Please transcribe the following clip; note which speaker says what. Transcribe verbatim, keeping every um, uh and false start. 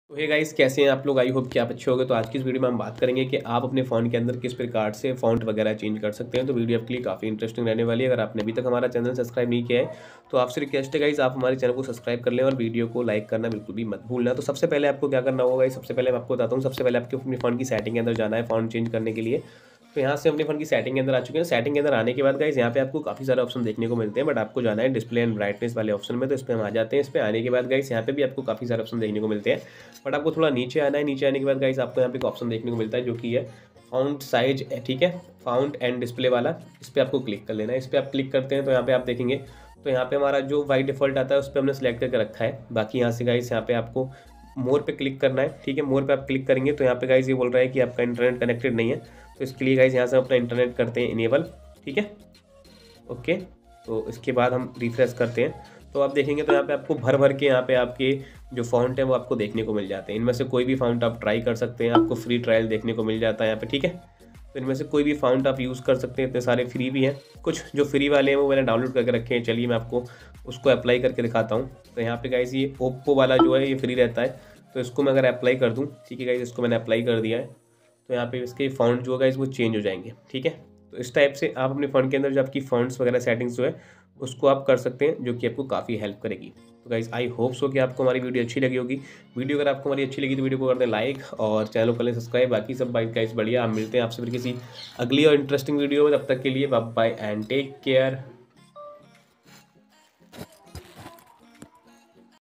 Speaker 1: तो hey guys, कैसे हैं आप लोग। आई होप कि आप अच्छे होंगे। तो आज की इस वीडियो में हम बात करेंगे कि आप अपने फ़ोन के अंदर किस प्रकार से फ़ॉन्ट वगैरह चेंज कर सकते हैं। तो वीडियो आपके लिए काफ़ी इंटरेस्टिंग रहने वाली है। अगर आपने अभी तक हमारा चैनल सब्सक्राइब नहीं किया है तो आपसे रिक्वेस्ट है गाइस, आप हमारे चैनल को सब्सक्राइब कर लें और वीडियो को लाइक करना बिल्कुल भी मत भूलना। तो सबसे पहले आपको क्या करना होगा, सबसे पहले मैं आपको बताता हूँ। सबसे पहले आपको अपने फ़ोन की सेटिंग के अंदर जाना है फ़ॉन्ट चेंज करने के लिए। तो यहाँ से अपने फ़ोन की सेटिंग के अंदर आ चुके हैं। सेटिंग के अंदर आने के बाद गाइस यहाँ पे आपको काफ़ी सारे ऑप्शन देखने को मिलते हैं, बट आपको जाना है डिस्प्ले एंड ब्राइटनेस वाले ऑप्शन में। तो इस पर हम आ जाते हैं। इस पर आने के बाद गाइस यहाँ पे भी आपको काफ़ी सारे ऑप्शन देखने को मिलते हैं, बट आपको थोड़ा नीचे आना है। नीचे आने के बाद गाइस आपको यहाँ पे एक ऑप्शन देखने को मिलता है जो कि है फ़ॉन्ट साइज, ठीक है, फ़ॉन्ट एंड डिस्प्ले वाला। इस पर आपको क्लिक कर लेना है। इस पर आप क्लिक करते हैं तो यहाँ पे आप देखेंगे तो यहाँ पे हमारा जो बाई डिफ़ॉल्ट आता है उस पर हमने सेलेक्ट करके रखा है। बाकी यहाँ से गाइस यहाँ पे आपको मोर पे क्लिक करना है, ठीक है। मोर पे आप क्लिक करेंगे तो यहाँ पे गाइस ये बोल रहा है कि आपका इंटरनेट कनेक्टेड नहीं है। तो इसके लिए गाइस यहाँ से हम अपना इंटरनेट करते हैं इनेबल, ठीक है, ओके। तो इसके बाद हम रिफ्रेश करते हैं तो आप देखेंगे तो यहाँ पे आपको भर भर के यहाँ पे आपके जो फ़ॉन्ट है वो आपको देखने को मिल जाते हैं। इनमें से कोई भी फ़ॉन्ट आप ट्राई कर सकते हैं, आपको फ्री ट्रायल देखने को मिल जाता है यहाँ पे, ठीक है। तो इनमें से कोई भी फ़ॉन्ट आप यूज़ कर सकते हैं, इतने सारे फ्री भी हैं। कुछ जो फ्री वाले हैं वो मैंने डाउनलोड करके रखे हैं। चलिए मैं आपको उसको अप्लाई करके दिखाता हूँ। तो यहाँ पे गाइस ये ओप्पो वाला जो है ये फ्री रहता है, तो इसको मैं अगर अप्लाई कर दूँ, ठीक है गाइस, इसको मैंने अप्लाई कर दिया है। तो यहाँ पे इसके फ़ॉन्ट जो है गाइस वो चेंज हो जाएंगे, ठीक है। तो इस टाइप से आप अपने फ़ोन के अंदर जो आपकी फ़ॉन्ट्स वगैरह सेटिंग्स जो है उसको आप कर सकते हैं, जो कि आपको काफ़ी हेल्प करेगी। तो गाइस आई होप सो कि आपको हमारी वीडियो अच्छी लगी होगी। वीडियो अगर आपको हमारी अच्छी लगी तो वीडियो को कर दें लाइक और चैनल को कर लें सब्सक्राइब। बाकी सब बाइक गाइस बढ़िया। हम मिलते हैं आपसे फिर किसी अगली और इंटरेस्टिंग वीडियो में। तब तक के लिए bye bye and take care.